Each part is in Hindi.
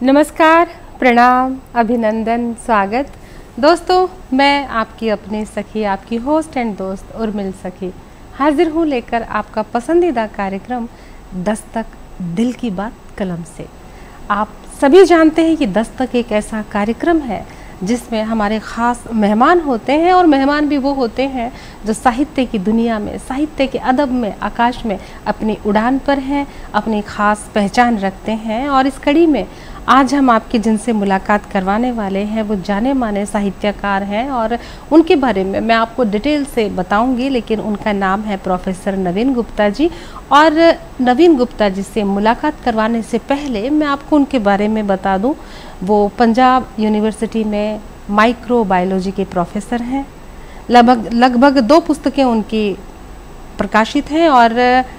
नमस्कार, प्रणाम, अभिनंदन, स्वागत। दोस्तों, मैं आपकी अपनी सखी, आपकी होस्ट एंड दोस्त उर्मिल सखी हाजिर हूँ लेकर आपका पसंदीदा कार्यक्रम दस्तक दिल की बात कलम से। आप सभी जानते हैं कि दस्तक एक ऐसा कार्यक्रम है जिसमें हमारे ख़ास मेहमान होते हैं और मेहमान भी वो होते हैं जो साहित्य की दुनिया में, साहित्य के अदब में, आकाश में अपनी उड़ान पर हैं, अपनी ख़ास पहचान रखते हैं। और इस कड़ी में आज हम आपकी जिनसे मुलाकात करवाने वाले हैं वो जाने माने साहित्यकार हैं और उनके बारे में मैं आपको डिटेल से बताऊंगी, लेकिन उनका नाम है प्रोफेसर नवीन गुप्ता जी। और नवीन गुप्ता जी से मुलाकात करवाने से पहले मैं आपको उनके बारे में बता दूं, वो पंजाब यूनिवर्सिटी में माइक्रोबायोलॉजी के प्रोफेसर हैं। लगभग 2 पुस्तकें उनकी प्रकाशित हैं और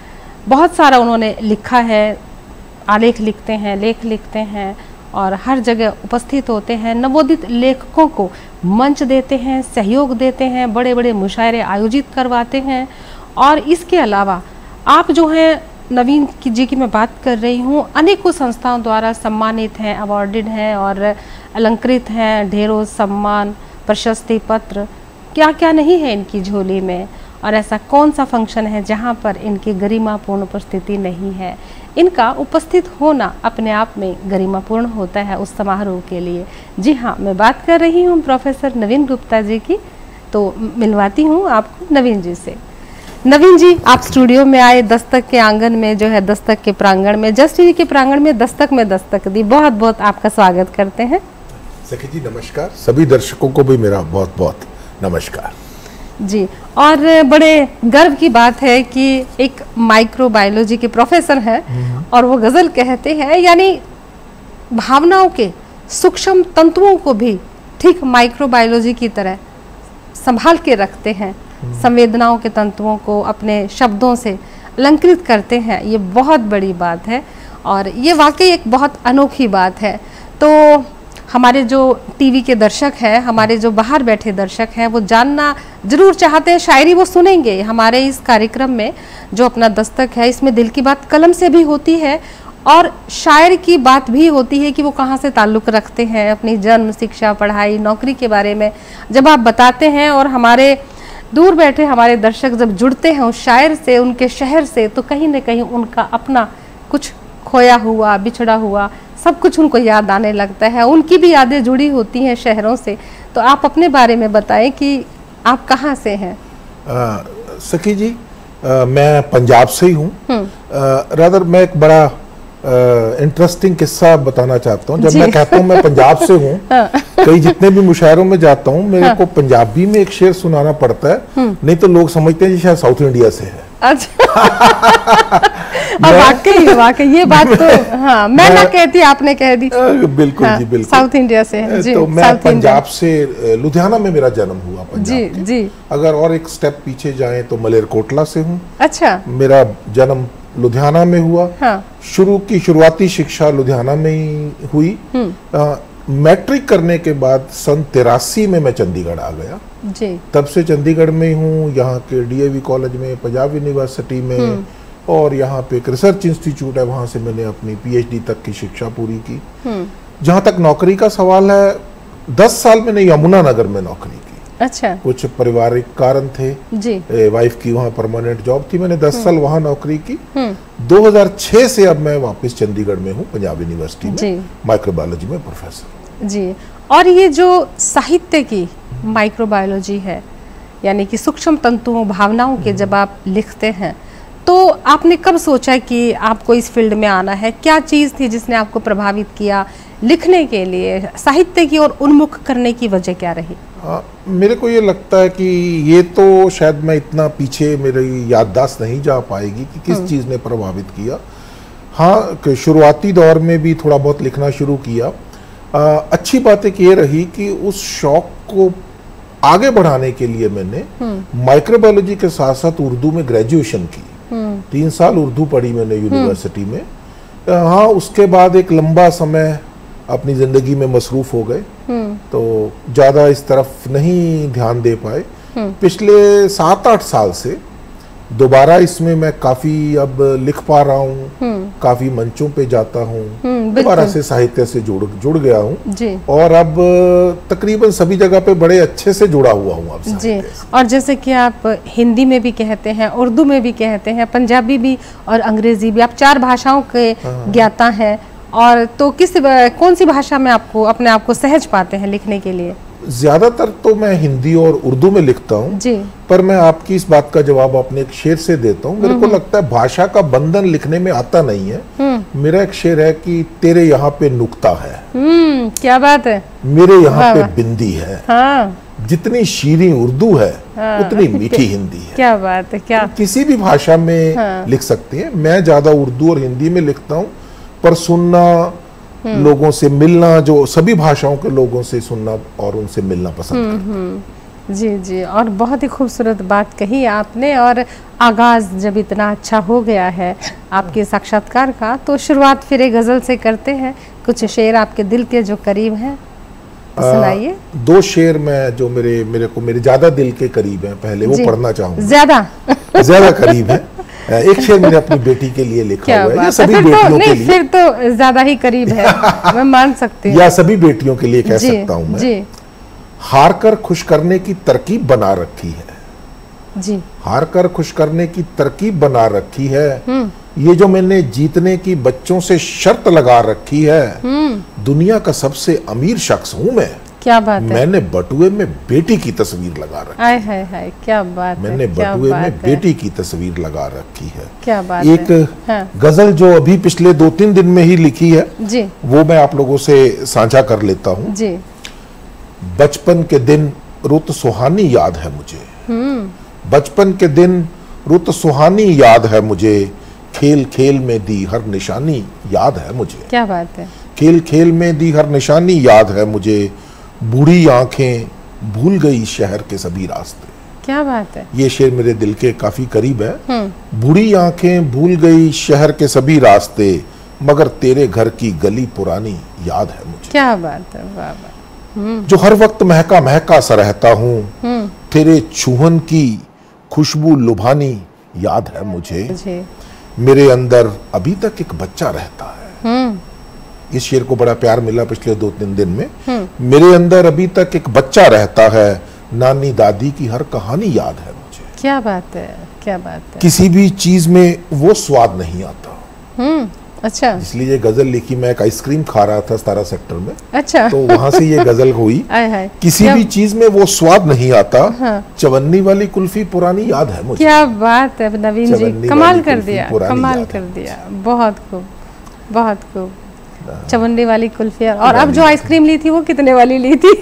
बहुत सारा उन्होंने लिखा है, आलेख लिखते हैं, लेख लिखते हैं और हर जगह उपस्थित होते हैं। नवोदित लेखकों को मंच देते हैं, सहयोग देते हैं, बड़े बड़े मुशायरे आयोजित करवाते हैं। और इसके अलावा आप जो हैं नवीन जी की मैं बात कर रही हूँ, अनेकों संस्थाओं द्वारा सम्मानित हैं, अवार्डेड हैं और अलंकृत हैं। ढेरों सम्मान, प्रशस्ति पत्र, क्या क्या नहीं है इनकी झोली में। और ऐसा कौन सा फंक्शन है जहाँ पर इनकी गरिमापूर्ण उपस्थिति नहीं है। इनका उपस्थित होना अपने आप में गरिमापूर्ण होता है उस समारोह के लिए। जी हाँ, मैं बात कर रही हूँ प्रोफेसर नवीन गुप्ता जी की, तो मिलवाती हूँ आपको नवीन जी से। नवीन जी, आप स्टूडियो में आए, दस्तक के आंगन में जो है, दस्तक के प्रांगण में, जस्ट टीवी के प्रांगण में दस्तक में दस्तक दी। बहुत बहुत आपका स्वागत करते हैं। सखी जी नमस्कार, सभी दर्शकों को भी मेरा बहुत बहुत नमस्कार जी। और बड़े गर्व की बात है कि एक माइक्रोबायोलॉजी के प्रोफेसर हैं और वो गज़ल कहते हैं, यानी भावनाओं के सूक्ष्म तंतुओं को भी ठीक माइक्रोबायोलॉजी की तरह संभाल के रखते हैं। संवेदनाओं के तंतुओं को अपने शब्दों से अलंकृत करते हैं। ये बहुत बड़ी बात है और ये वाकई एक बहुत अनोखी बात है। तो हमारे जो टीवी के दर्शक हैं, हमारे जो बाहर बैठे दर्शक हैं, वो जानना जरूर चाहते हैं, शायरी वो सुनेंगे हमारे इस कार्यक्रम में। जो अपना दस्तक है, इसमें दिल की बात कलम से भी होती है और शायर की बात भी होती है कि वो कहाँ से ताल्लुक़ रखते हैं, अपनी जन्म, शिक्षा, पढ़ाई, नौकरी के बारे में जब आप बताते हैं और हमारे दूर बैठे हमारे दर्शक जब जुड़ते हैं उस शायर से, उनके शहर से, तो कहीं ना कहीं उनका अपना कुछ खोया हुआ, बिछड़ा हुआ सब कुछ उनको याद आने लगता है। उनकी भी यादें जुड़ी होती हैं शहरों से। तो आप अपने बारे में बताएं कि आप कहाँ से हैं। सखी जी, मैं पंजाब से ही हूँ। रादर मैं एक बड़ा इंटरेस्टिंग किस्सा बताना चाहता हूँ। जब मैं कहता हूँ मैं पंजाब से हूँ, कई जितने भी मुशायरों में जाता हूँ, मेरे को पंजाबी में एक शेर सुनाना पड़ता है, नहीं तो लोग समझते हैं कि शायद साउथ इंडिया से है। अच्छा। और वाकई ये बात तो हाँ, मैं ना कहती, आपने कह दी। बिल्कुल जी, बिल्कुल साउथ इंडिया से है जी। तो मैं पंजाब से, लुधियाना में मेरा जन्म हुआ पंजाब जी। अगर और एक स्टेप पीछे जाएं तो मलेरकोटला से हूँ। अच्छा। मेरा जन्म लुधियाना में हुआ। हाँ। शुरुआती शिक्षा लुधियाना में ही हुई। मैट्रिक करने के बाद सन 83 में मैं चंडीगढ़ आ गया जी। तब से चंडीगढ़ में हूँ, यहाँ के डीएवी कॉलेज में, पंजाब यूनिवर्सिटी में, और यहाँ पे एक रिसर्च इंस्टीट्यूट है, वहाँ से मैंने अपनी पीएचडी तक की शिक्षा पूरी की। जहाँ तक नौकरी का सवाल है, 10 साल मैंने यमुनानगर में नौकरी की। अच्छा। कुछ पारिवारिक कारण थे जी। वाइफ की वहाँ परमानेंट जॉब थी, मैंने 10 साल वहाँ नौकरी की। 2006 से अब मैं वापस चंडीगढ़ में हूँ, पंजाब यूनिवर्सिटी में माइक्रोबायोलॉजी में प्रोफेसर जी। और ये जो साहित्य की माइक्रोबायोलॉजी है, यानी कि सूक्ष्म तंतुओं, भावनाओं के जब आप लिखते हैं, तो आपने कब सोचा कि आपको इस फील्ड में आना है? क्या चीज़ थी जिसने आपको प्रभावित किया लिखने के लिए, साहित्य की ओर उन्मुख करने की वजह क्या रही? मेरे को ये लगता है कि ये तो शायद मैं इतना पीछे मेरी याददाश्त नहीं जा पाएगी कि किस चीज़ ने प्रभावित किया। हाँ, शुरुआती दौर में भी थोड़ा बहुत लिखना शुरू किया। अच्छी बात एक ये रही कि उस शौक को आगे बढ़ाने के लिए मैंने माइक्रोबायोलॉजी के साथ साथ उर्दू में ग्रेजुएशन की। 3 साल उर्दू पढ़ी मैंने यूनिवर्सिटी में। हाँ, उसके बाद एक लंबा समय अपनी ज़िंदगी में मसरूफ़ हो गए, तो ज़्यादा इस तरफ नहीं ध्यान दे पाए। पिछले 7-8 साल से दोबारा इसमें मैं काफी अब लिख पा रहा हूँ, काफी मंचों पे जाता हूँ, दोबारा से साहित्य से जुड़ गया हूँ जी। और अब तकरीबन सभी जगह पे बड़े अच्छे से जुड़ा हुआ हूँ अब जी। और जैसे कि आप हिंदी में भी कहते हैं, उर्दू में भी कहते हैं, पंजाबी भी और अंग्रेजी भी, आप 4 भाषाओं के ज्ञाता हैं। और तो कौन सी भाषा में आपको अपने आप को सहज पाते हैं लिखने के लिए? ज्यादातर तो मैं हिंदी और उर्दू में लिखता हूँ जी। पर मैं आपकी इस बात का जवाब अपने एक शेर से देता हूँ। मेरे को लगता है भाषा का बंधन लिखने में आता नहीं है। मेरा एक शेर है कि तेरे यहाँ पे नुक्ता है, क्या बात है, मेरे यहाँ पे बिंदी है, हाँ। जितनी शीरीं उर्दू है उतनी मीठी हिंदी है। क्या बात है, क्या तो किसी भी भाषा में लिख सकते हैं। मैं ज्यादा उर्दू और हिंदी में लिखता हूँ, पर सुनना, लोगों से मिलना, जो सभी भाषाओं के लोगों से सुनना और उनसे मिलना पसंद करता हूं। जी जी। और बहुत ही खूबसूरत बात कही आपने। और आगाज जब इतना अच्छा हो गया है आपके साक्षात्कार का, तो शुरुआत फिर एक गजल से करते हैं। कुछ शेर आपके दिल के जो करीब हैं सुनाइए। 2 शेर मैं जो मेरे ज्यादा दिल के करीब हैं, पहले वो पढ़ना चाहूंगा। ज्यादा करीब है। एक शेर मैंने अपनी बेटी के लिए लिखा हुआ है, या सभी बेटियों के लिए, फिर तो ज्यादा ही करीब है मैं मान सकती हूँ, या सभी बेटियों के लिए कह सकता हूँ मैं। जी। हार कर खुश करने की तरकीब बना रखी है जी। हार कर खुश करने की तरकीब बना रखी है, ये जो मैंने जीतने की बच्चों से शर्त लगा रखी है, दुनिया का सबसे अमीर शख्स हूँ मैं। क्या बात है। मैंने बटुए में बेटी की तस्वीर लगा रखी है। हाय हाय, क्या बात है। मैंने बटुए में बेटी की तस्वीर लगा रखी है। क्या बात एक है। गजल जो अभी पिछले 2-3 दिन में ही लिखी है जी, वो मैं आप लोगों से साझा कर लेता हूँ जी। बचपन के दिन रुत सुहानी याद है मुझे, बचपन के दिन रुत सुहानी याद है मुझे, खेल खेल में दी हर निशानी याद है मुझे। क्या बात है। खेल खेल में दी हर निशानी याद है मुझे, बूढ़ी आंखें भूल गई शहर के सभी रास्ते। क्या बात है। ये शेर मेरे दिल के काफी करीब है। बूढ़ी आंखें भूल गई शहर के सभी रास्ते, मगर तेरे घर की गली पुरानी याद है मुझे। क्या बात है, वाह वाह। जो हर वक्त महका महका सा रहता हूँ, तेरे चूहन की खुशबू लुभानी याद है मुझे। मेरे अंदर अभी तक एक बच्चा रहता है। इस शेर को बड़ा प्यार मिला पिछले 2-3 दिन में। मेरे अंदर अभी तक एक बच्चा रहता है, नानी दादी की हर कहानी याद है मुझे। क्या बात है, क्या बात है। किसी भी चीज में वो स्वाद नहीं आता। अच्छा। इसलिए ये गजल लिखी। मैं एक आइसक्रीम खा रहा था 17 सेक्टर में, अच्छा, तो वहां से ये गजल हुई। किसी भी चीज में वो स्वाद नहीं आता। चवन्नी वाली कुल्फी पुरानी याद है मुझे। क्या बात है नवीन जी, कमाल कर दिया, कमाल कर दिया। बहुत खूब, बहुत खूब। चवन्नी वाली कुल्फी। और अब जो आइसक्रीम ली थी वो कितने वाली ली थी?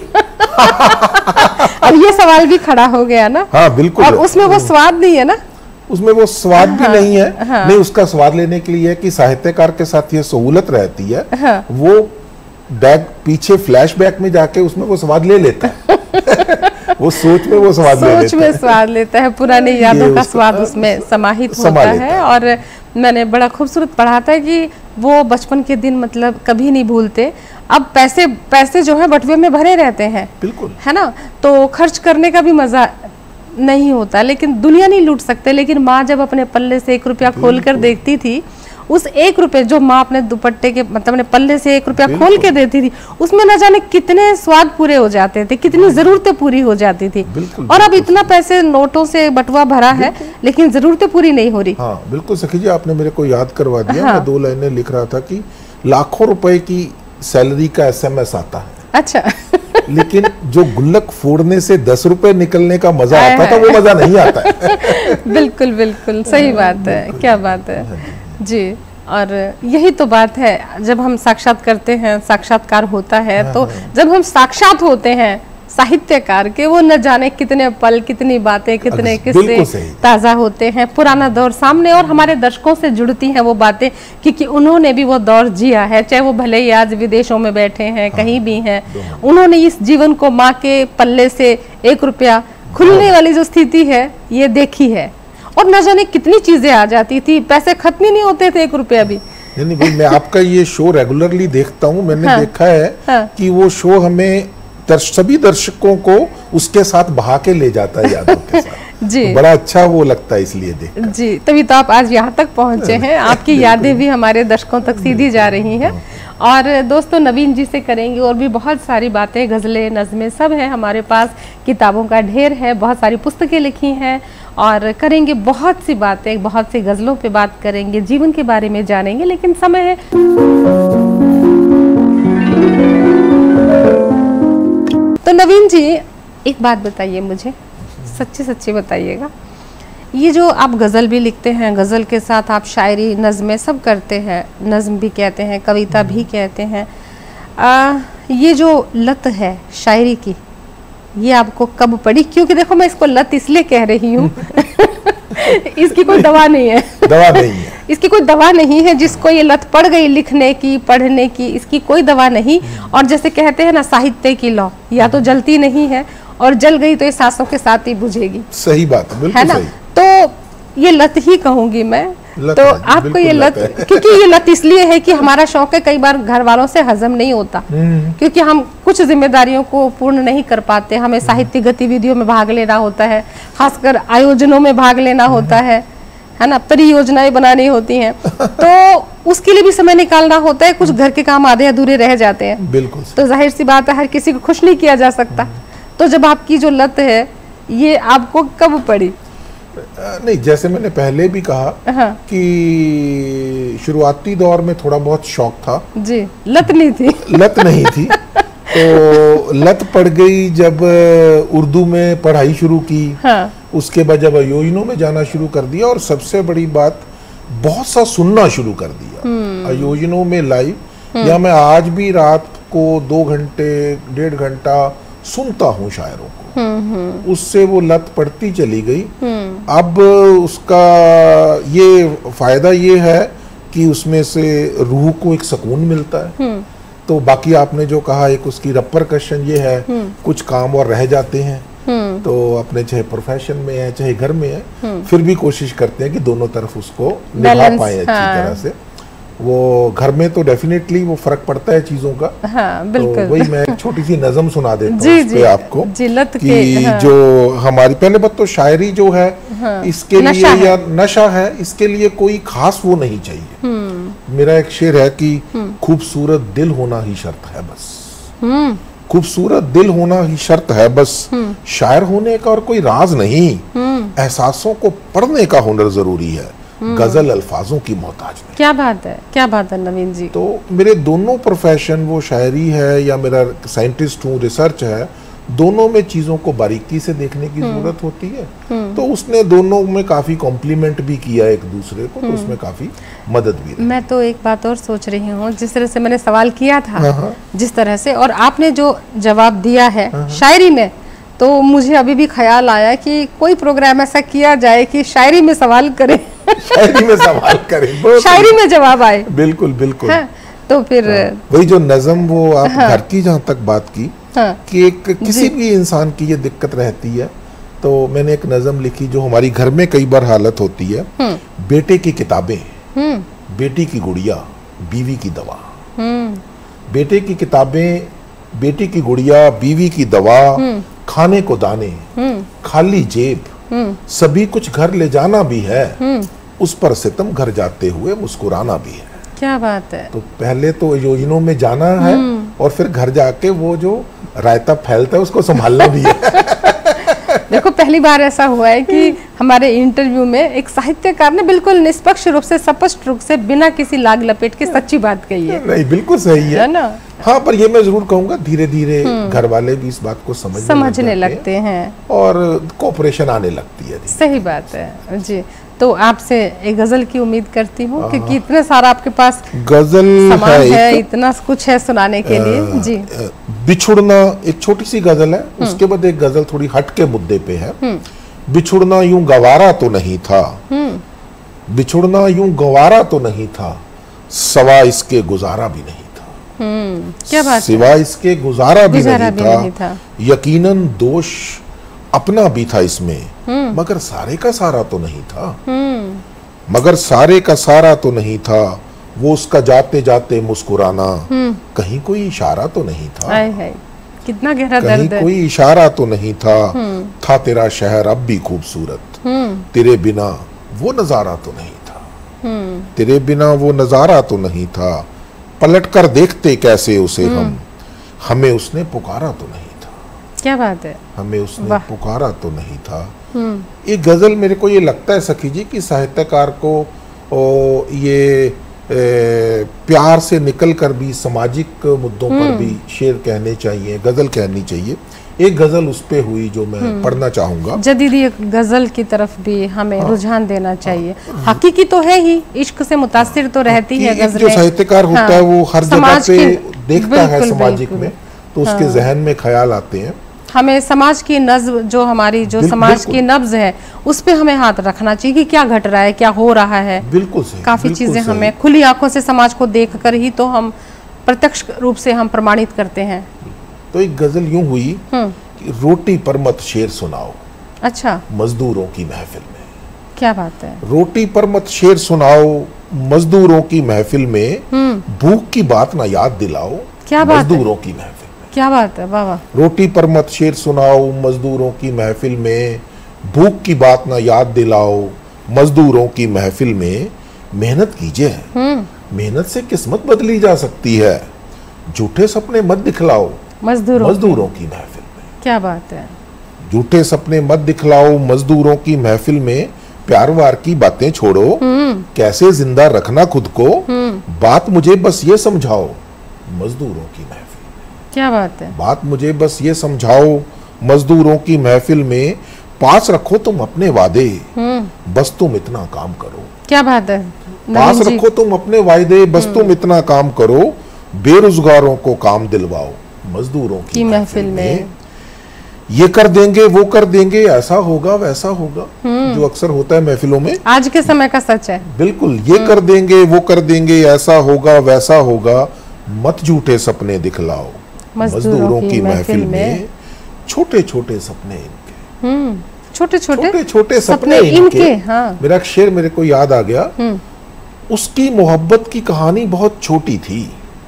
अब ये सवाल भी खड़ा हो गया ना। हाँ बिल्कुल। और उसमें वो स्वाद नहीं है ना, उसमें वो स्वाद भी नहीं है। नहीं, उसका स्वाद लेने के लिए कि साहित्यकार के साथ ये सहूलत रहती है, वो बैग पीछे फ्लैशबैक में जाके उसमें वो स्वाद ले लेता है। वो सोच में वो स्वाद ले लेता है। सोच में स्वाद लेता है, पुरानी यादों का स्वाद उसमें समाहित होता है। और मैंने बड़ा खूबसूरत पढ़ा था कि वो बचपन के दिन मतलब कभी नहीं भूलते। अब पैसे जो है बटुए में भरे रहते हैं, बिल्कुल, है ना, तो खर्च करने का भी मजा नहीं होता, लेकिन दुनिया नहीं लूट सकते। लेकिन माँ जब अपने पल्ले से 1 रुपया खोल कर देखती थी, उस 1 रुपये जो माँ अपने दुपट्टे के मतलब अपने पल्ले से 1 रुपया खोल के देती थी, उसमें न जाने कितने स्वाद पूरे हो जाते थे, कितनी जरूरतें पूरी हो जाती थी। और अब इतना पैसे नोटों से बटुआ भरा है, लेकिन जरूरतें पूरी नहीं हो रही। हाँ बिल्कुल सखी जी, आपने मेरे को याद करवा दिया। मैं 2 लाइनें लिख रहा था कि लाखों रुपए की सैलरी का SMS आता है। अच्छा। लेकिन जो गुल्लक फोड़ने से 10 रुपए निकलने का मजा आता था, वो मजा नहीं आता है। बिल्कुल बिल्कुल सही बात है। क्या बात है जी। और यही तो बात है, जब हम साक्षात करते हैं, साक्षात्कार होता है, तो जब हम साक्षात होते हैं साहित्यकार के, वो न जाने कितने पल, कितनी बातें, कितने किस्से ताज़ा होते हैं, पुराना दौर सामने, और हमारे दर्शकों से जुड़ती हैं वो बातें, क्योंकि उन्होंने भी वो दौर जिया है, चाहे वो भले ही आज विदेशों में बैठे हैं, कहीं भी हैं, उन्होंने इस जीवन को माँ के पल्ले से 1 रुपया खुलने वाली जो स्थिति है ये देखी है। और न जाने कितनी चीजें आ जाती थी, पैसे खत्म ही नहीं होते थे 1 रुपया भी। नहीं भाई, मैं आपका ये शो रेगुलरली देखता हूँ। मैंने देखा है कि वो शो हमें सभी दर्शकों को उसके साथ बहा के ले जाता है यादों के साथ। जी। तो बड़ा अच्छा वो लगता है इसलिए देख। जी, तभी तो आप आज यहाँ तक पहुँचे हैं। आपकी यादें भी हमारे दर्शकों तक सीधी जा रही हैं। और दोस्तों, नवीन जी से करेंगे और भी बहुत सारी बातें, गज़लें, नज़में सब हैं हमारे पास, किताबों का ढेर है, बहुत सारी पुस्तकें लिखी हैं और करेंगे बहुत सी बातें, बहुत सी गज़लों पे बात करेंगे, जीवन के बारे में जानेंगे। लेकिन समय है तो नवीन जी, एक बात बताइए मुझे, सच्ची सच्ची बताइएगा, ये जो आप गज़ल भी लिखते हैं, गज़ल के साथ आप शायरी, नज़में सब करते हैं, नज़्म भी कहते हैं, कविता भी कहते हैं, ये जो लत है शायरी की, ये आपको कब पड़ी? क्योंकि देखो, मैं इसको लत इसलिए कह रही हूँ इसकी कोई दवा नहीं है। दवा नहीं है इसकी कोई दवा नहीं है। जिसको ये लत पड़ गई लिखने की, पढ़ने की, इसकी कोई दवा नहीं। और जैसे कहते हैं ना, साहित्य की लौ या तो जलती नहीं है, और जल गई तो ये सांसों के साथ ही बुझेगी। सही बात है, बिल्कुल है ना? सही। तो ये लत ही कहूंगी मैं। तो आपको ये लत, क्योंकि ये लत इसलिए है कि हमारा शौक है, कई बार घर वालों से हजम नहीं होता, क्योंकि हम कुछ जिम्मेदारियों को पूर्ण नहीं कर पाते। हमें साहित्यिक गतिविधियों में भाग लेना होता है, खासकर आयोजनों में भाग लेना होता है ना, परियोजनाएं बनानी होती हैं, तो उसके लिए भी समय निकालना होता है। कुछ घर के काम आधे अधूरे रह जाते हैं। बिल्कुल। तो जाहिर सी बात है, हर किसी को खुश नहीं किया जा सकता। तो जब आपकी जो लत है, ये आपको कब पड़ी? नहीं, जैसे मैंने पहले भी कहा हाँ। कि शुरुआती दौर में थोड़ा बहुत शौक था जी, लत नहीं थी। लत नहीं थी। तो लत पड़ गई जब उर्दू में पढ़ाई शुरू की। हाँ। उसके बाद जब आयोजनों में जाना शुरू कर दिया, और सबसे बड़ी बात, बहुत सा सुनना शुरू कर दिया आयोजनों में लाइव। या मैं आज भी रात को 2 घंटे 1.5 घंटा सुनता हूँ शायरों को। उससे वो लत पड़ती चली गई। अब उसका ये फायदा ये है कि उसमें से रूह को एक सुकून मिलता है। तो बाकी आपने जो कहा, एक उसकी रिपरकशन ये है, कुछ काम और रह जाते हैं, तो अपने चाहे प्रोफेशन में है चाहे घर में है, फिर भी कोशिश करते हैं कि दोनों तरफ उसको निभा पाए अच्छी तरह से। वो घर में तो डेफिनेटली वो फर्क पड़ता है चीजों का। हाँ, बिल्कुल। तो वही मैं एक छोटी सी नज़म सुना देता हूँ जी, उस पे आपको, जिलत कि के, हाँ। जो हमारी पहले बात तो शायरी जो है, हाँ, इसके लिए या नशा है, इसके लिए कोई खास वो नहीं चाहिए। मेरा एक शेर है कि खूबसूरत दिल होना ही शर्त है बस। खूबसूरत दिल होना ही शर्त है बस, शायर होने का और कोई राज नहीं। एहसासों को पढ़ने का हुनर जरूरी है, गजल अल्फाजों की मोहताज नहीं। क्या बात है, क्या बात है नवीन जी। तो मेरे दोनों प्रोफेशन, वो शायरी है या मेरा साइंटिस्ट हूँ, रिसर्च है, दोनों में चीजों को बारीकी से देखने की जरूरत होती है। तो उसने दोनों में काफी कॉम्प्लीमेंट भी किया एक दूसरे को, तो उसमें काफी मदद भी रही। मैं तो एक बात और सोच रही हूँ, जिस तरह से मैंने सवाल किया था, जिस तरह से, और आपने जो जवाब दिया है शायरी में, तो मुझे अभी भी ख्याल आया कि कोई प्रोग्राम ऐसा किया जाए कि शायरी में सवाल करें। शायरी में सवाल करें, शायरी में जवाब आए। बिल्कुल बिल्कुल। हाँ, तो फिर वही जो नज़म, वो आप घर की जहाँ तक बात की, कि एक किसी भी इंसान की ये दिक्कत रहती है, तो मैंने एक नज़म लिखी जो हमारी घर में कई बार हालत होती है। बेटे की किताबें, बेटी की गुड़िया, बीवी की दवा। बेटे की किताबें, बेटी की गुड़िया, बीवी की दवा, खाने को दाने, खाली जेब, सभी कुछ घर ले जाना भी है, उस पर सितम घर जाते हुए मुस्कुराना भी है। क्या बात है। तो पहले तो योजनाओं में जाना है, और फिर घर जाके वो जो रायता फैलता है उसको संभालना भी है। देखो, पहली बार ऐसा हुआ है कि हमारे इंटरव्यू में एक साहित्यकार ने बिल्कुल निष्पक्ष रूप से, स्पष्ट रूप से, बिना किसी लाग लपेट के सच्ची बात कही है। नहीं, बिल्कुल सही है ना? हाँ, पर ये मैं जरूर कहूंगा, धीरे धीरे घर वाले भी इस बात को समझने लगते हैं और कोऑपरेशन आने लगती है। सही बात है जी। तो आपसे एक गजल की उम्मीद करती हूँ, क्योंकि इतने सारा आपके पास गजल सामान है, इतना कुछ है सुनाने के लिए। जी, बिछुड़ना एक छोटी सी गजल है, उसके बाद एक गजल थोड़ी हट के मुद्दे पे है। बिछुड़ना यूं गवारा तो नहीं था, बिछुड़ना यूं गवारा तो नहीं था, सवा इसके गुजारा भी नहीं था। क्या बात, सिवा इसके गुजारा भी नहीं था। यकीनन दोष अपना भी था इसमें, मगर सारे का सारा तो नहीं था। मगर सारे का सारा तो नहीं था, वो उसका जाते जाते मुस्कुराना, कहीं कोई इशारा तो नहीं था। कितना गहरा कहीं दर्द है। कोई इशारा तो नहीं था तेरा शहर अब भी खूबसूरत, तेरे बिना वो नजारा तो नहीं था, तेरे बिना वो नजारा तो नहीं था, पलट कर देखते कैसे उसे हम, हमें उसने पुकारा तो नहीं था। क्या बात है, हमें उसने पुकारा तो नहीं था। ये गजल मेरे को ये लगता है सखी जी कि साहित्यकार को ये प्यार से निकल कर भी सामाजिक मुद्दों पर भी शेर कहने चाहिए, गजल कहनी चाहिए। एक गजल उस पे हुई जो मैं पढ़ना चाहूंगा। जदीदी गजल की तरफ भी हमें रुझान देना चाहिए। हकीकी तो है ही, इश्क से मुतासिर तो रहती है गजलें। जो साहित्यकार होता है वो हर जगह पे देखता है सामाजिक में, तो उसके जहन में ख्याल आते हैं। हमें समाज की नब्ज जो हमारी जो समाज की नब्ज है उस पे हमें हाथ रखना चाहिए कि क्या घट रहा है, क्या हो रहा है। बिल्कुल सही, काफी चीजें हमें खुली आंखों से समाज को देखकर ही तो हम प्रत्यक्ष रूप से हम प्रमाणित करते हैं। तो एक गजल यूं हुई कि रोटी पर मत शेर सुनाओ, अच्छा, मजदूरों की महफिल में। क्या बात है, रोटी पर मत शेर सुनाओ मजदूरों की महफिल में, भूख की बात ना याद दिलाओ, क्या बात है, मजदूरों की महफिल। क्या बात है, वाह वाह। रोटी पर मत शेर सुनाओ मजदूरों की महफिल में, भूख की बात ना याद दिलाओ, मजदूरों की महफिल में। मेहनत कीजिए, मेहनत से किस्मत बदली जा सकती है, झूठे सपने मत दिखलाओ मजदूरों की महफिल में। क्या बात है, झूठे सपने मत दिखलाओ मजदूरों की महफिल में, प्यार वार की बातें छोड़ो, कैसे जिंदा रखना खुद को, बात मुझे बस ये समझाओ मजदूरों की महफिल। क्या बात है, बात मुझे बस ये समझाओ मजदूरों की महफिल में, पास रखो तुम अपने वादे, बस तुम इतना काम करो। क्या बात है, पास रखो तुम अपने वायदे, बस तुम इतना काम करो, बेरोजगारों को काम दिलवाओ मजदूरों की महफिल में। ये कर देंगे वो कर देंगे, ऐसा होगा वैसा होगा, जो अक्सर होता है महफिलों में, आज के समय का सच है। बिल्कुल, ये कर देंगे वो कर देंगे, ऐसा होगा वैसा होगा, मत झूठे सपने दिखलाओ मजदूरों की महफिल में। छोटे छोटे सपने इनके, छोटे छोटे सपने इनके। हाँ। मेरा एक शेर मेरे को याद आ गया, उसकी मोहब्बत की कहानी बहुत छोटी थी।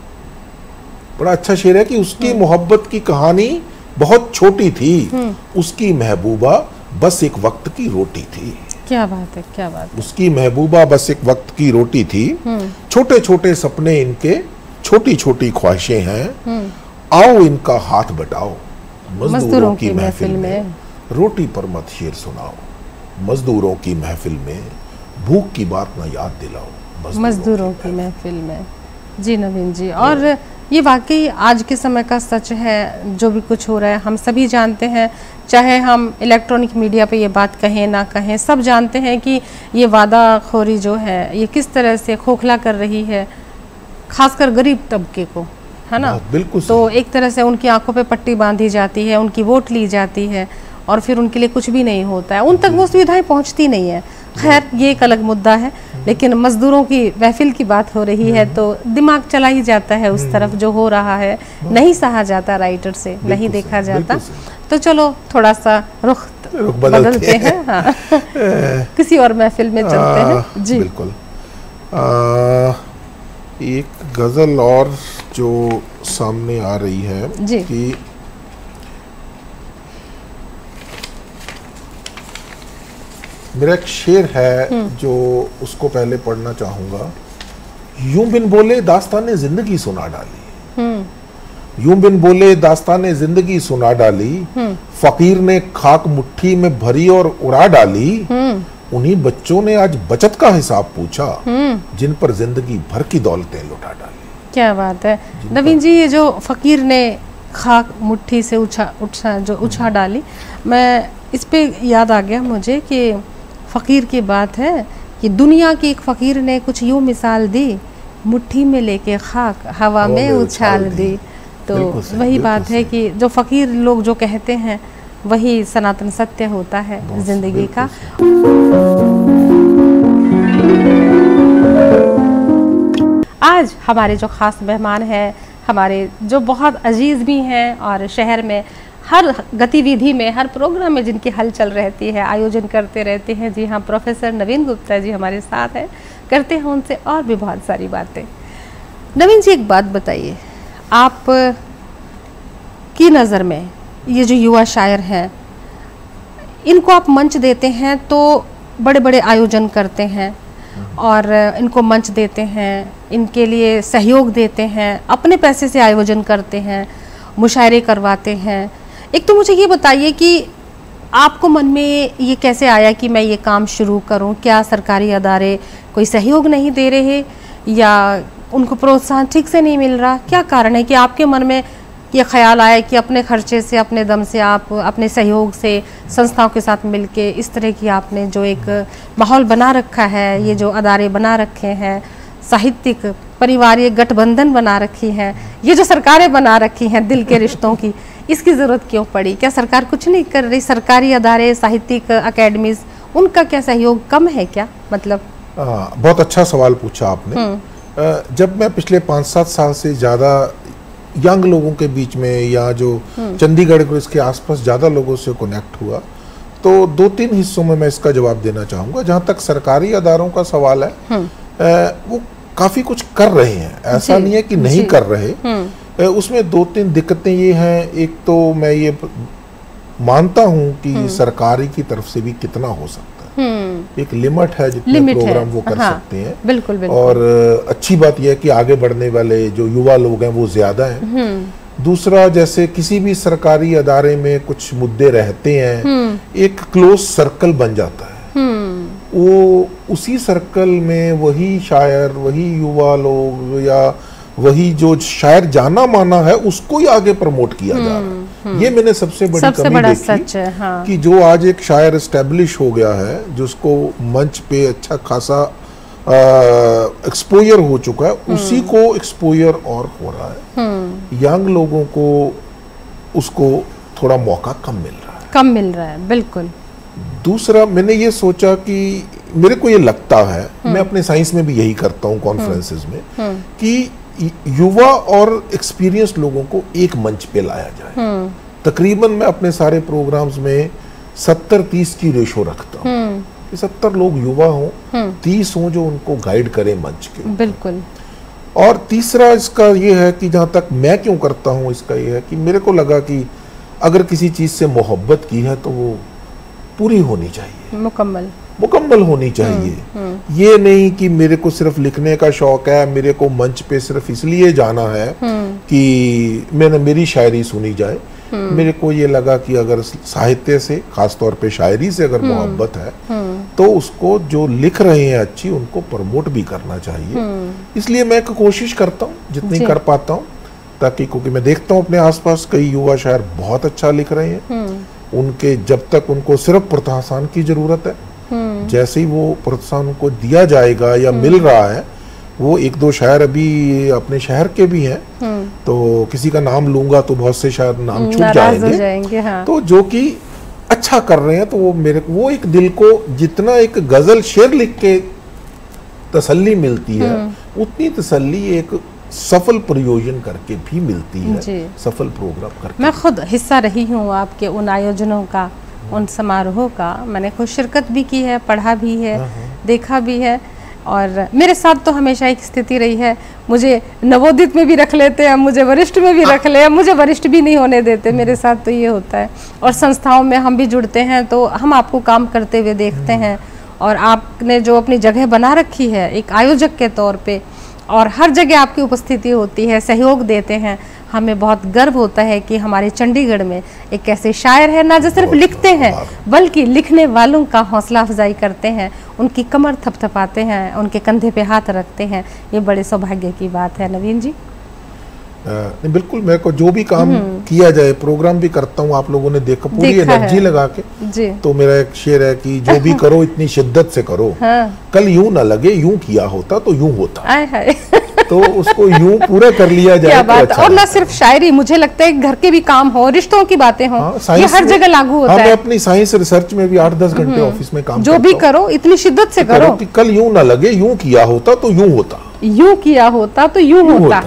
बड़ा अच्छा शेर है कि उसकी मोहब्बत की कहानी बहुत छोटी थी, उसकी महबूबा बस एक वक्त की रोटी थी। क्या बात है, क्या बात है। उसकी महबूबा बस एक वक्त की रोटी थी, छोटे छोटे सपने इनके, छोटी छोटी ख्वाहिशें हैं, आओ इनका हाथ बटाओ मजदूरों की महफिल में। रोटी पर मत शेर सुनाओ मजदूरों की महफिल में, भूख की बात ना याद दिलाओ मजदूरों की महफिल में। जी नवीन जी, और ये वाकई आज के समय का सच है। जो भी कुछ हो रहा है हम सभी जानते हैं, चाहे हम इलेक्ट्रॉनिक मीडिया पे ये बात कहें ना कहें, सब जानते हैं कि ये वादाखोरी जो है ये किस तरह से खोखला कर रही है खासकर गरीब तबके को, है ना। बिल्कुल। तो एक तरह से उनकी आंखों पे पट्टी बांधी जाती है, उनकी वोट ली जाती है और फिर उनके लिए कुछ भी नहीं होता है, उन तक वो सुविधाएं पहुंचती नहीं है। खैर ये एक अलग मुद्दा है, लेकिन मजदूरों की महफिल की बात हो रही है तो दिमाग चला ही जाता है उस तरफ। जो हो रहा है नहीं सहा जाता राइटर से, नहीं देखा जाता। तो चलो थोड़ा सा रुख बदलते हैं, हाँ। किसी और महफिल में चलते हैं। जी बिल्कुल। एक गजल और जो सामने आ रही है जी। कि मेरा एक शेर है जो उसको पहले पढ़ना चाहूंगा। यूं बिन बोले दास्ताने जिंदगी सुना डाली, यूं बिन बोले दास्ताने जिंदगी सुना डाली, फकीर ने खाक मुट्ठी में भरी और उड़ा डाली, उन्हीं बच्चों ने आज बचत का हिसाब पूछा, जिन पर जिंदगी भर की दौलतें लुटा डाली। क्या बात है नवीन जी, ये जो फकीर ने खाक मुट्ठी से उछा डाली, मैं इस पे याद आ गया मुझे कि फ़कीर की बात है कि दुनिया की एक फ़कीर ने कुछ यूँ मिसाल दी, मुट्ठी में लेके खाक हवा में उछाल दी। तो वही बात है कि जो फ़कीर लोग जो कहते हैं वही सनातन सत्य होता है ज़िंदगी का। आज हमारे जो ख़ास मेहमान हैं, हमारे जो बहुत अजीज़ भी हैं और शहर में हर गतिविधि में, हर प्रोग्राम में जिनकी हलचल रहती है, आयोजन करते रहते हैं। जी हाँ, प्रोफेसर नवीन गुप्ता जी हमारे साथ हैं, करते हैं उनसे और भी बहुत सारी बातें। नवीन जी, एक बात बताइए, आप आपकी नज़र में ये जो युवा शायर हैं, इनको आप मंच देते हैं तो बड़े बड़े आयोजन करते हैं और इनको मंच देते हैं, इनके लिए सहयोग देते हैं, अपने पैसे से आयोजन करते हैं, मुशायरे करवाते हैं। एक तो मुझे ये बताइए कि आपको मन में ये कैसे आया कि मैं ये काम शुरू करूं? क्या सरकारी अदारे कोई सहयोग नहीं दे रहे या उनको प्रोत्साहन ठीक से नहीं मिल रहा? क्या कारण है कि आपके मन में ये ख्याल आया कि अपने खर्चे से, अपने दम से, आप अपने सहयोग से संस्थाओं के साथ मिलके इस तरह की आपने जो एक माहौल बना रखा है, ये जो अदारे बना रखे हैं, साहित्यिक परिवारीय गठबंधन बना रखी हैं, ये जो सरकारें बना रखी हैं दिल के रिश्तों की, इसकी ज़रूरत क्यों पड़ी? क्या सरकार कुछ नहीं कर रही? सरकारी अदारे, साहित्यिक अकेडमीज, उनका क्या सहयोग कम है क्या? मतलब बहुत अच्छा सवाल पूछा आपने। जब मैं पिछले 5-7 साल से ज़्यादा यंग लोगों के बीच में या जो चंडीगढ़ को इसके आसपास ज़्यादा लोगों से कनेक्ट हुआ, तो 2-3 हिस्सों में मैं इसका जवाब देना चाहूँगा। जहाँ तक सरकारी अदारों का सवाल है, वो काफ़ी कुछ कर रहे हैं, ऐसा नहीं है कि नहीं कर रहे। उसमें 2-3 दिक्कतें ये हैं। एक तो मैं ये मानता हूँ कि सरकारी की तरफ से भी कितना हो सकता है, एक लिमिट है जितने प्रोग्राम वो कर सकते हैं। बिल्कुल, बिल्कुल। और अच्छी बात यह है कि आगे बढ़ने वाले जो युवा लोग हैं वो ज्यादा हैं। दूसरा, जैसे किसी भी सरकारी अदारे में कुछ मुद्दे रहते हैं, एक क्लोज सर्कल बन जाता है। वो उसी सर्कल में वही शायर, वही युवा लोग या वही जो शायर जाना माना है उसको ही आगे प्रमोट किया जा रहा है। ये मैंने सबसे बड़ी कमी देखी, सच है, हाँ। कि जो आज एक शायर एस्टेब्लिश हो गया है, जिसको मंच पे अच्छा खासा एक्सपोजर हो चुका है, उसी को एक्सपोजर और हो रहा है। यंग लोगों को उसको थोड़ा मौका कम मिल रहा है। बिल्कुल। दूसरा, मैंने ये सोचा कि मेरे को ये लगता है, मैं अपने साइंस में भी यही करता हूँ कॉन्फ्रेंसेस में, कि युवा और एक्सपीरियंस लोगों को एक मंच पे लाया जाए। तकरीबन मैं अपने सारे प्रोग्राम्स में 70-30 की रेशो रखता हूँ। 70 लोग युवा हों, 30 हों जो उनको गाइड करें मंच के। बिल्कुल। और तीसरा इसका ये है कि जहाँ तक मैं क्यों करता हूँ, इसका ये है कि मेरे को लगा कि अगर किसी चीज़ से मोहब्बत की है तो वो पूरी होनी चाहिए, मुकम्मल होनी चाहिए। ये नहीं कि मेरे को सिर्फ लिखने का शौक है, मेरे को मंच पे सिर्फ इसलिए जाना है कि मेरी शायरी सुनी जाए। मेरे को ये लगा कि अगर साहित्य से, खासतौर पे शायरी से अगर मोहब्बत है तो उसको जो लिख रहे हैं अच्छी, उनको प्रमोट भी करना चाहिए। इसलिए मैं कोशिश करता हूँ जितनी कर पाता हूँ, ताकि क्योंकि मैं देखता हूँ अपने आसपास कई युवा शायर बहुत अच्छा लिख रहे हैं। उनके जब तक उनको सिर्फ प्रोत्साहन की जरूरत है, जैसे ही वो प्रोत्साहन उनको दिया जाएगा या मिल रहा है, वो 1-2 शायर अभी अपने शहर के भी हैं, तो किसी का नाम लूंगा तो बहुत से शायर नाम छूट जाएंगे। हाँ। तो जो कि अच्छा कर रहे हैं, तो वो एक दिल को जितना एक गजल शेर लिख के तसल्ली मिलती है, उतनी तसल्ली एक सफल प्रयोजन करके भी मिलती है, सफल प्रोग्राम करके। मैं खुद हिस्सा रही हूँ आपके उन आयोजनों का, उन समारोहों का। मैंने खुद शिरकत भी की है, पढ़ा भी है, देखा भी है। और मेरे साथ तो हमेशा एक स्थिति रही है, मुझे नवोदित में भी रख लेते हैं, मुझे वरिष्ठ में भी रख ले, मुझे वरिष्ठ भी नहीं होने देते। मेरे साथ तो ये होता है। और संस्थाओं में हम भी जुड़ते हैं तो हम आपको काम करते हुए देखते हैं, और आपने जो अपनी जगह बना रखी है एक आयोजक के तौर पे, और हर जगह आपकी उपस्थिति होती है, सहयोग देते हैं। हमें बहुत गर्व होता है कि हमारे चंडीगढ़ में एक ऐसे शायर है, ना जो सिर्फ लिखते हैं बल्कि लिखने वालों का हौसला अफजाई करते हैं, उनकी कमर थपथपाते हैं, उनके कंधे पे हाथ रखते हैं। ये बड़े सौभाग्य की बात है। नवीन जी? नहीं, बिल्कुल। मेरे को जो भी काम किया जाए, प्रोग्राम भी करता हूँ, आप लोगों ने देखा पूरी एनर्जी लगा के जी। तो मेरा एक शेर है कि जो भी करो इतनी शिद्दत से करो, कल यूं ना लगे यूं किया होता तो यूं होता। तो उसको यूं पूरा कर लिया जाए। क्या बात। और ना सिर्फ शायरी, मुझे लगता है घर के भी काम हो, रिश्तों की बातें हो, ये हर जगह लागू होता है। मैं अपनी साइंस रिसर्च में भी 8-10 घंटे ऑफिस में काम जो भी करो इतनी शिद्दत से करो कि कल यूं ना लगे यूं किया होता तो यूं होता, यूं किया होता तो यूं होता,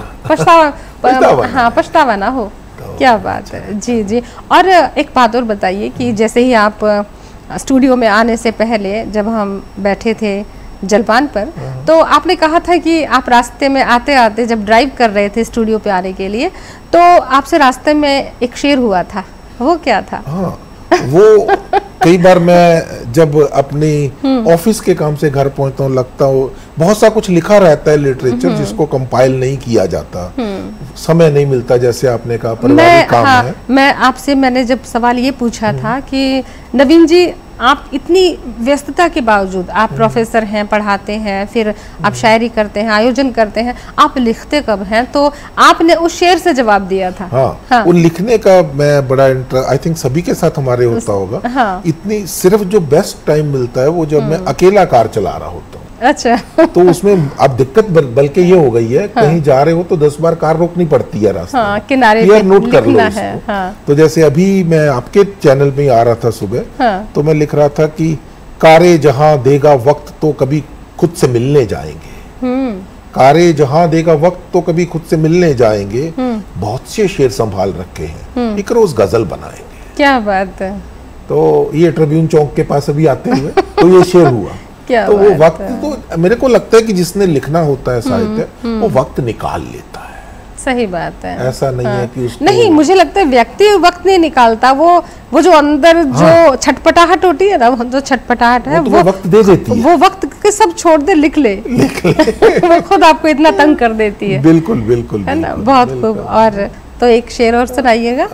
पछतावा ना हो। क्या बात है। जी जी। और एक बात और बताइए कि जैसे ही आप स्टूडियो में आने से पहले जब हम बैठे थे जलपान पर, तो आपने कहा था कि आप रास्ते में आते आते जब ड्राइव कर रहे थे स्टूडियो पे आने के लिए, तो आपसे रास्ते में एक शेर हुआ था, वो क्या था? हाँ, वो कई बार मैं जब अपनी ऑफिस के काम से घर पहुंचता हूँ, लगता हूँ बहुत सा कुछ लिखा रहता है लिटरेचर जिसको कंपाइल नहीं किया जाता, समय नहीं मिलता, जैसे आपने कहा पारिवारिक काम है। मैंने जब सवाल ये पूछा था कि नवीन जी, आप इतनी व्यस्तता के बावजूद, आप प्रोफेसर हैं, पढ़ाते हैं, फिर आप शायरी करते हैं, आयोजन करते हैं, आप लिखते कब हैं? तो आपने उस शेर से जवाब दिया था। हाँ। उन लिखने का मैं बड़ा आई थिंक सभी के साथ हमारे होता होगा। हाँ। इतनी सिर्फ जो बेस्ट टाइम मिलता है वो जब मैं अकेला कार चला रहा होता हूँ। अच्छा। तो उसमें अब दिक्कत बल्कि ये हो गई है, कहीं जा रहे हो तो 10 बार कार रोकनी पड़ती है रास्ते में, किनारे क्लियर नोट कर लो है। इसको। तो जैसे अभी मैं आपके चैनल पे आ रहा था सुबह, तो मैं लिख रहा था कि कारे जहां देगा वक्त तो कभी खुद से मिलने जाएंगे, कारे जहां देगा वक्त तो कभी खुद से मिलने जाएंगे, बहुत से शेर संभाल रखे हैं, एक रोज गजल बनाएंगे। क्या बात है। तो ये ट्रिब्यून चौक के पास अभी आते हुए तो ये शेर हुआ। क्या तो वो वक्त तो मेरे को लगता है कि जिसने लिखना होता है साहित्य, वो वक्त निकाल लेता है। सही बात है। ऐसा नहीं है कि उसको नहीं, मुझे लगता है व्यक्ति वक्त नहीं निकालता, वो जो अंदर जो छटपटाहट होती है ना, जो छटपटाहट है वो वक्त दे देती है। वो वक्त के सब छोड़ दे, लिख ले। वो खुद आपको इतना तंग कर देती है। बिल्कुल बिल्कुल, है ना, बहुत खूब। और तो एक शेर और सुनाइएगा।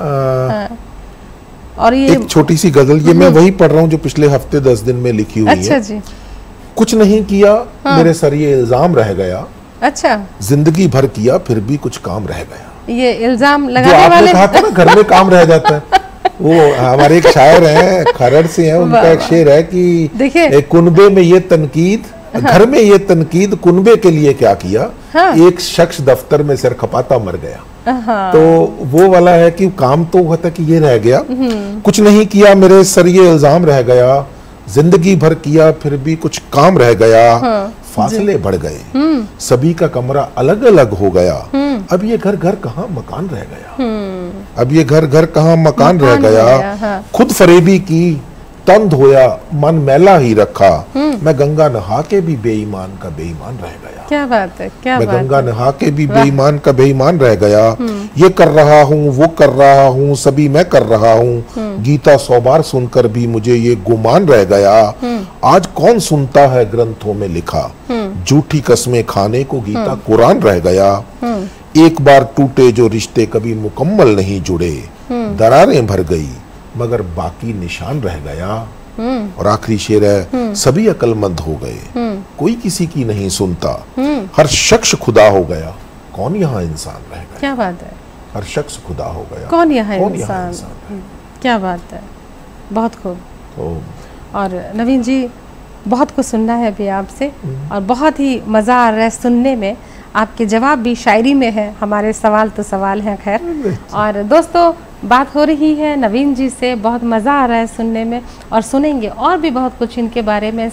और ये एक छोटी सी गजल, ये मैं वही पढ़ रहा हूँ जो पिछले हफ्ते 10 दिन में लिखी हुई है। अच्छा जी। कुछ नहीं किया मेरे सर ये इल्जाम रह गया, अच्छा, जिंदगी भर किया फिर भी कुछ काम रह गया। ये इल्जाम जो लगाने आपने वाले कहा था ना घर में काम रह जाता है, वो हमारे एक शायर हैं, खरड़ से हैं, उनका एक शेर है कि देखिए, कुनबे में ये तनकीद, घर में ये तनकीद कुनबे के लिए क्या किया, एक शख्स दफ्तर में सिर खपाता मर गया। तो वो वाला है कि काम तो हुआ था कि ये रह गया, कुछ नहीं किया मेरे सर ये इल्जाम रह गया, जिंदगी भर किया फिर भी कुछ काम रह गया, फासले बढ़ गए, सभी का कमरा अलग अलग हो गया, अब ये घर घर कहाँ मकान रह गया, अब ये घर घर कहाँ मकान रह गया, खुद फरेबी की तन धोया मन मैला ही रखा, मैं गंगा नहा के भी बेईमान का बेईमान रह गया। क्या बात है, क्या मैं बात गंगा है। नहा के भी बेईमान का बेईमान रह गया, ये कर रहा हूँ वो कर रहा हूँ सभी मैं कर रहा हूँ, गीता 100 बार सुनकर भी मुझे ये गुमान रह गया, आज कौन सुनता है ग्रंथों में लिखा, झूठी कस्में खाने को गीता कुरान रह गया, एक बार टूटे जो रिश्ते कभी मुकम्मल नहीं जुड़े, दरारें भर गई मगर बाकी निशान रह गया, और आखिरी शेर है, सभी अक्लमंद हो गए कोई किसी की नहीं सुनता, हर शख्स खुदा हो गया कौन यहाँ इंसान रह गया। क्या बात है, हर शख्स खुदा हो गया कौन यहाँ इंसान। क्या बात है, बहुत खूब। तो और नवीन जी, बहुत कुछ सुनना है अभी आपसे, और बहुत ही मज़ा आ रहा है सुनने में, आपके जवाब भी शायरी में है, हमारे सवाल तो सवाल हैं खैर। और दोस्तों, बात हो रही है नवीन जी से, बहुत मज़ा आ रहा है सुनने में, और सुनेंगे और भी बहुत कुछ इनके बारे में।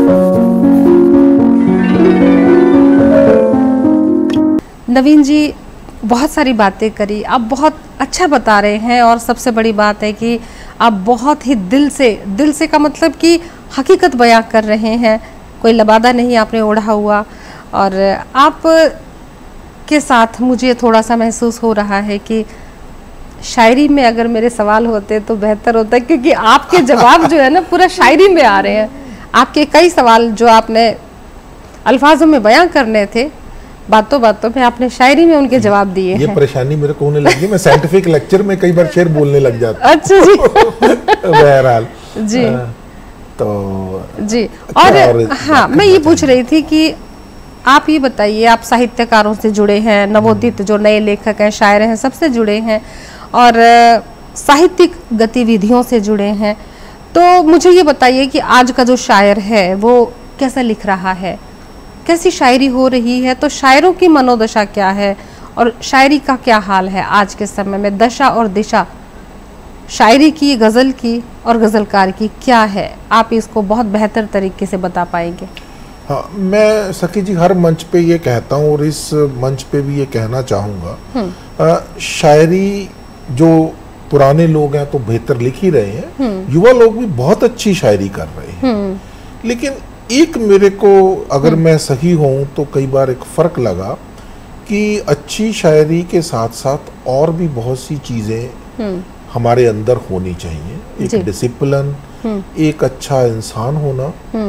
नवीन जी, बहुत सारी बातें करी, आप बहुत अच्छा बता रहे हैं, और सबसे बड़ी बात है कि आप बहुत ही दिल से का मतलब कि हकीकत बयां कर रहे हैं, कोई लबादा नहीं आपने ओढ़ा हुआ। और आप के साथ मुझे थोड़ा सा महसूस हो रहा है कि शायरी में अगर मेरे सवाल होते तो बेहतर होता, क्योंकि आपके जवाब जो है ना पूरा शायरी में आ रहे हैं। आपके कई सवाल जो आपने अल्फाजों में बयां करने थे, बातों बातों में आपने शायरी में उनके जवाब दिए हैं। ये परेशानी मेरे को होने लगी, मैं साइंटिफिक लेक्चर में कई बार शेर बोलने लग जाता। अच्छा जी। बहरहाल जी तो जी। और हाँ, मैं ये पूछ रही थी कि आप ये बताइए, आप साहित्यकारों से जुड़े हैं, नवोदित जो नए लेखक हैं, शायर हैं, सबसे जुड़े हैं, और साहित्यिक गतिविधियों से जुड़े हैं, तो मुझे ये बताइए कि आज का जो शायर है वो कैसा लिख रहा है, कैसी शायरी हो रही है, तो शायरों की मनोदशा क्या है, और शायरी का क्या हाल है आज के समय में, दशा और दिशा शायरी की, गज़ल की और गज़लकार की क्या है, आप इसको बहुत बेहतर तरीके से बता पाएंगे। हाँ, मैं सखी जी हर मंच पे ये कहता हूँ, और इस मंच पे भी ये कहना चाहूँगा, शायरी जो पुराने लोग हैं तो बेहतर लिख ही रहे हैं, युवा लोग भी बहुत अच्छी शायरी कर रहे हैं, लेकिन एक मेरे को अगर मैं सही हूँ तो कई बार एक फ़र्क लगा कि अच्छी शायरी के साथ साथ और भी बहुत सी चीज़ें हमारे अंदर होनी चाहिए। एक डिसिप्लिन, एक अच्छा इंसान होना।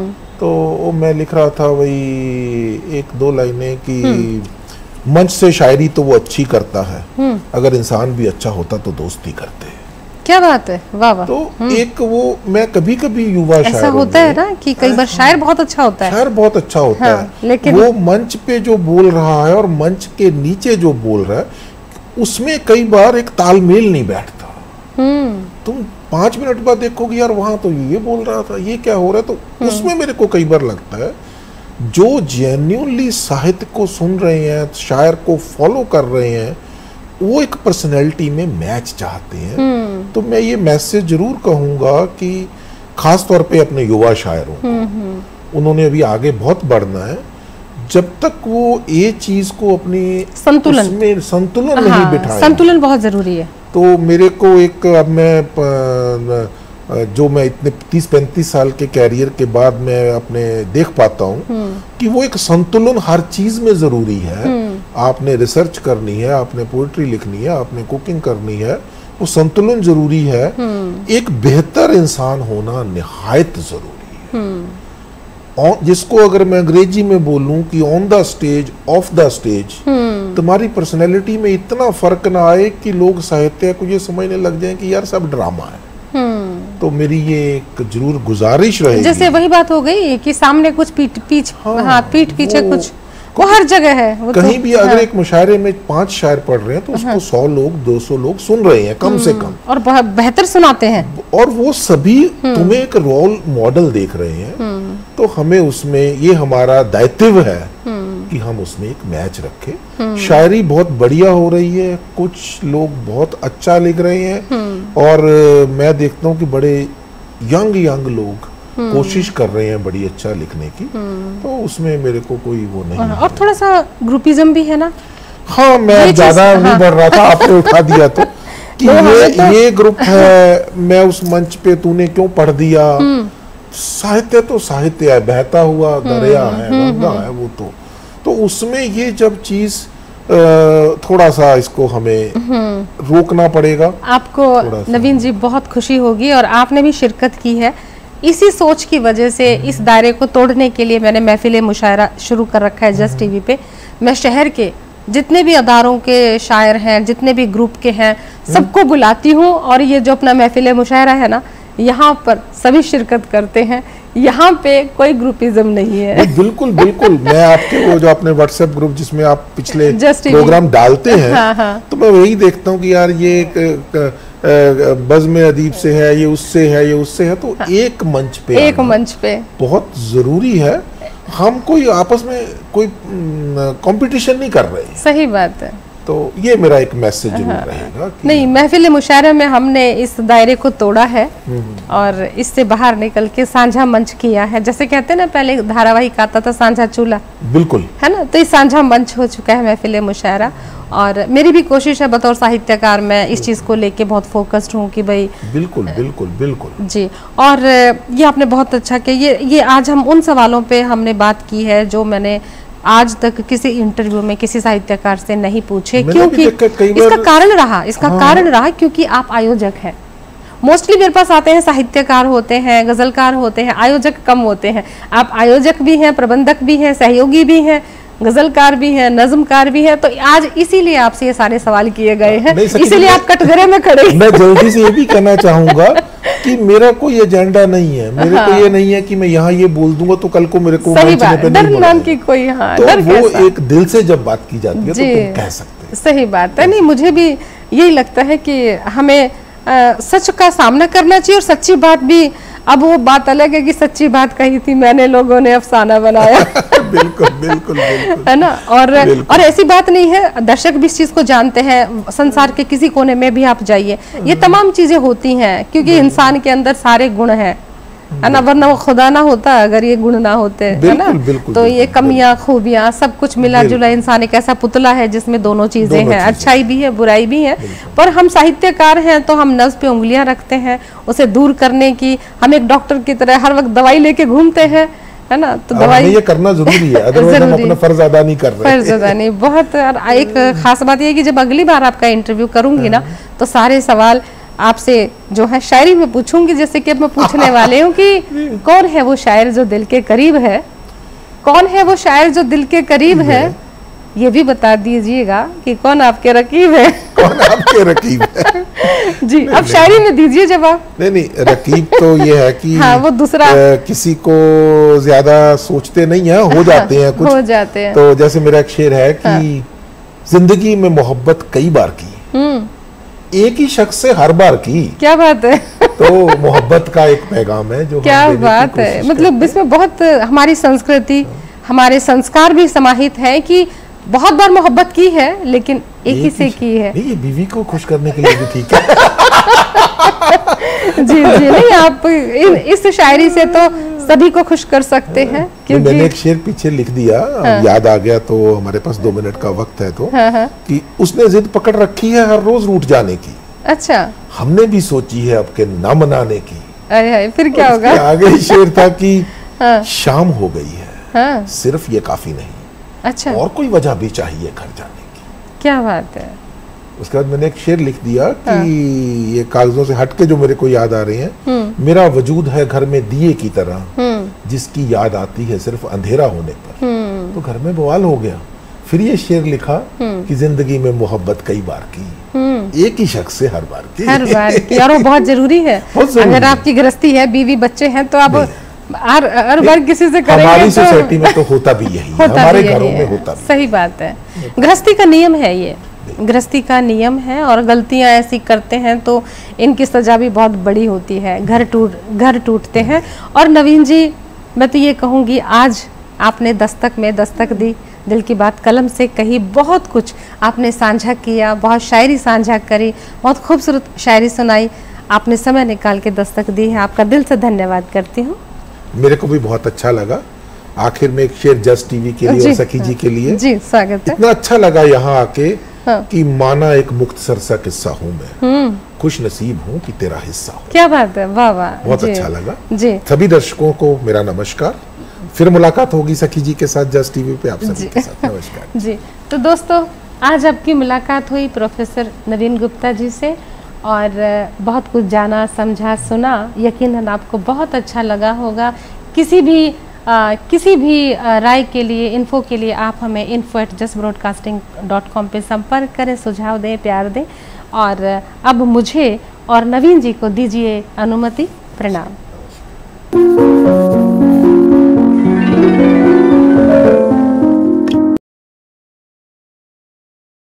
तो मैं लिख रहा था वही 1-2 लाइनें कि मंच से शायरी तो वो अच्छी करता है, अगर इंसान भी अच्छा होता तो दोस्ती करते हैं। क्या बात है, वाह वाह। तो एक वो मैं कभी कभी युवा ऐसा होता है ना कि कई बार शायर बहुत अच्छा होता है, शायर बहुत अच्छा होता हाँ, है, लेकिन वो मंच पे जो बोल रहा है और मंच के नीचे जो बोल रहा है उसमें कई बार एक तालमेल नहीं बैठता। तुम 5 मिनट बाद देखोगे यार वहां तो ये बोल रहा था, ये क्या हो रहा है। तो उसमें मेरे को कई बार लगता है जो जेन्युइनली साहित्य को सुन रहे हैं, शायर को फॉलो कर रहे हैं, वो एक पर्सनैलिटी में मैच चाहते हैं। तो मैं ये मैसेज जरूर कहूँगा कि खास तौर पे अपने युवा शायरों को, उन्होंने अभी आगे बहुत बढ़ना है। जब तक वो ये चीज़ को अपनी संतुलन नहीं बिठाए, संतुलन बहुत ज़रूरी है। तो मेरे को एक अब मैं जो मैं इतने 30-35 साल के कैरियर के बाद मैं अपने देख पाता हूँ कि वो एक संतुलन हर चीज में जरूरी है। आपने रिसर्च करनी है, आपने पोइट्री लिखनी है, आपने कुकिंग करनी है, वो संतुलन जरूरी है। एक बेहतर इंसान होना निहायत जरूरी है। जिसको अगर मैं अंग्रेजी में बोलूं कि on the stage, off the stage, तुम्हारी पर्सनैलिटी में इतना फर्क ना आए कि लोग साहित्य को ये समझने लग जाएं कि यार सब ड्रामा है। तो मेरी ये एक जरूर गुजारिश रहेगी। जैसे वही बात हो गई कि सामने कुछ पीठ पीछे कुछ, वो हर जगह है। वो कहीं तो, भी अगर एक मुशायरे में 5 शायर पढ़ रहे हैं तो उसको 100 लोग 200 लोग सुन रहे हैं कम से कम, और बेहतर सुनाते हैं, और वो सभी तुम्हें एक रोल मॉडल देख रहे हैं। तो हमें उसमें ये हमारा दायित्व है कि हम उसमें एक मैच रखें। शायरी बहुत बढ़िया हो रही है, कुछ लोग बहुत अच्छा लिख रहे हैं, और मैं देखता हूँ कि बड़े यंग लोग कोशिश कर रहे हैं बड़ी अच्छा लिखने की। तो उसमें मेरे को कोई वो नहीं है। और थोड़ा सा ग्रुपिज्म भी है ना। हाँ, मैं ज्यादा नहीं बढ़ रहा था, आपने उठा दिया तो कि ये ग्रुप है, मैं उस मंच पे तूने क्यों पढ़ दिया। साहित्य तो साहित्य है, बहता हुआ दरिया है, गंगा है वो तो उसमें ये जब चीज थोड़ा सा इसको हमें रोकना पड़ेगा। आपको नवीन जी बहुत खुशी होगी, और आपने भी शिरकत की है। इसी सोच की वजह से इस दायरे को तोड़ने के लिए मैंने महफिल मुशायरा शुरू कर रखा है जस्ट टीवी पे। मैं शहर के जितने भी अदारों के शायर हैं, जितने भी ग्रुप के हैं, सबको बुलाती हूँ, और ये जो अपना महफिल मुशायरा है ना, यहाँ पर सभी शिरकत करते हैं। यहाँ पे कोई ग्रुपिज्म नहीं है। बिल्कुल बिल्कुल। मैं आपके वो जो अपने व्हाट्सएप ग्रुप जिसमें आप पिछले प्रोग्राम डालते हैं, हाँ। तो मैं वही देखता हूँ कि यार ये बज़्म अदीब से है, ये उससे है, ये उससे है। तो हाँ। एक मंच पे बहुत जरूरी है। हम कोई आपस में कोई कंपटीशन नहीं कर रहे। सही बात है। तो ये मेरा एक मैसेज जरूर रहेगा कि नहीं, महफिल मुशायरा में हमने इस दायरे को तोड़ा है और इससे बाहर निकल के साझा मंच किया है। जैसे कहते हैं ना, पहले धारावाहिक आता था साझा चूल्हा, बिल्कुल है ना, तो ये साझा मंच हो चुका है महफिल मुशायरा। और मेरी भी कोशिश है बतौर साहित्यकार, मैं इस चीज़ को लेके बहुत फोकस्ड हूँ कि भाई बिल्कुल बिल्कुल बिल्कुल जी। और ये आपने बहुत अच्छा किया। ये आज हम उन सवालों पे हमने बात की है जो मैंने आज तक किसी इंटरव्यू में किसी साहित्यकार से नहीं पूछे, क्योंकि इसका कारण रहा क्योंकि आप आयोजक हैं। मोस्टली मेरे पास आते हैं साहित्यकार होते हैं, गजलकार होते हैं, आयोजक कम होते हैं। आप आयोजक भी हैं, प्रबंधक भी हैं, सहयोगी भी हैं, गजलकार भी हैं, नज़्मकार भी हैं। तो आज इसीलिए आपसे ये सारे सवाल किए गए हैं, इसीलिए आप कटघरे में खड़े। मैं जल्दी से ये भी कहना चाहूंगा कि मेरा कोई एजेंडा नहीं है। मेरे को ये नहीं है कि मैं यहाँ ये बोल दूंगा तो कल को मेरे को सही बात, डर नाम की कोई, हाँ, तो वो एक दिल से जब बात की जाती है तो तुम कह सकते हैं। सही बात है। नहीं, मुझे भी यही लगता है कि हमें सच का सामना करना चाहिए, और सच्ची बात भी। अब वो बात अलग है कि सच्ची बात कही थी मैंने, लोगों ने अफसाना बनाया। बिल्कुल बिल्कुल बिल्कुल, है ना। और ऐसी बात नहीं है, दर्शक भी इस चीज को जानते हैं। संसार के किसी कोने में भी आप जाइए, ये तमाम चीजें होती हैं, क्योंकि इंसान के अंदर सारे गुण हैं, है ना, वरना वो खुदा ना होता अगर ये गुण ना होते, है ना। तो ये कमियां खूबियां सब कुछ मिला जुला इंसान एक ऐसा पुतला है जिसमें दोनों चीजें हैं, अच्छाई भी है, बुराई भी है। पर हम साहित्यकार हैं तो हम नज़्म पे उंगलियां रखते हैं उसे दूर करने की। हम एक डॉक्टर की तरह हर वक्त दवाई लेके घूमते हैं है ना, तो दवाई ये करना जरूरी है, अदरवाइज हम अपना फर्ज अदा नहीं कर रहे। फर्ज अदा नहीं, बहुत। एक खास बात ये है कि जब अगली बार आपका इंटरव्यू करूंगी ना, तो सारे सवाल आपसे जो है शायरी में पूछूंगी, जैसे कि अब मैं पूछने वाले हूँ कि कौन है वो शायर जो दिल के करीब है, कौन है वो शायर जो दिल के करीब है, ये भी बता दीजिएगा कि कौन आपके रकीब है। कौन आपके रकीब है? जी, अब शायरी में दीजिए जवाब। नहीं, रकीब तो ये है कि हाँ, वो दूसरा किसी को ज्यादा सोचते नहीं है, हो जाते हैं कुछ, हो जाते हैं। तो जैसे मेरा एक शेर है कि जिंदगी में मोहब्बत कई बार की, एक ही शख्स से हर बार की। क्या बात है। तो मोहब्बत का एक पैगाम है जो क्या बात है, मतलब इसमें बहुत हमारी संस्कृति, हमारे संस्कार भी समाहित है कि बहुत बार मोहब्बत की है, लेकिन एक ही से की है। नहीं, ये बीवी को खुश करने के लिए भी ठीक है। जी जी, नहीं, आप इस शायरी से तो सभी को खुश कर सकते हैं, क्योंकि मैंने एक शेर पीछे लिख दिया, याद आ गया, तो हमारे पास 2 मिनट का वक्त है, तो कि उसने जिद पकड़ रखी है हर रोज रूठ जाने की। अच्छा। हमने भी सोची है अब के ना मनाने की। अरे फिर क्या होगा? आगे शेर था कि शाम हो गई है, सिर्फ ये काफी नहीं, अच्छा, और कोई वजह भी चाहिए घर जाने की। क्या बात है। उसके बाद मैंने एक शेर लिख दिया कि ये कागजों से हटके जो मेरे को याद आ रहे हैं, मेरा वजूद है घर में दिए की तरह, जिसकी याद आती है सिर्फ अंधेरा होने पर। तो घर में बवाल हो गया। फिर ये शेर लिखा कि जिंदगी में मोहब्बत कई बार की, एक ही शख्स से हर बार की। हर बार की, और वो बहुत जरूरी है। अगर आपकी गृहस्थी है, बीवी बच्चे हैं, तो आप हर बार किसी से करेंगे। हमारी सोसाइटी में तो होता भी यही है, हमारे घरों में होता भी। सही बात है, गृहस्थी का नियम है ये, गृहस्थी का नियम है, और गलतियां ऐसी करते हैं तो इनकी सजा भी बहुत बड़ी होती है। घर टूटते हैं। और नवीन जी, मैं तो ये कहूँगी, आज आपने दस्तक में दस्तक दी, दिल की बात कलम से कही, बहुत कुछ आपने साझा किया, बहुत शायरी साझा करी, बहुत खूबसूरत शायरी सुनाई, आपने समय निकाल के दस्तक दी है, आपका दिल से धन्यवाद करती हूँ। मेरे को भी बहुत अच्छा लगा। आखिर में एक शेर जस्ट टीवी के लिए और सखी जी के लिए। जी, स्वागत है। इतना अच्छा लगा यहाँ आके कि माना एक मुख्तसर सा किस्सा हूँ मैं, खुश नसीब हूँ कि तेरा हिस्सा हूँ। क्या बात है, वाह वाह, बहुत अच्छा लगा जी। सभी दर्शकों को मेरा नमस्कार। फिर मुलाकात होगी सखी जी के साथ जस्ट टीवी पे, आप सभी के साथ नमस्कार। जी, तो दोस्तों, आज आपकी मुलाकात हुई प्रोफेसर नवीन गुप्ता जी से, और बहुत कुछ जाना, समझा, सुना। यकीनन आपको बहुत अच्छा लगा होगा। किसी भी राय के लिए, इन्फो के लिए आप हमें info@justbroadcasting.com पे संपर्क करें, सुझाव दें, प्यार दें। और अब मुझे और नवीन जी को दीजिए अनुमति। प्रणाम।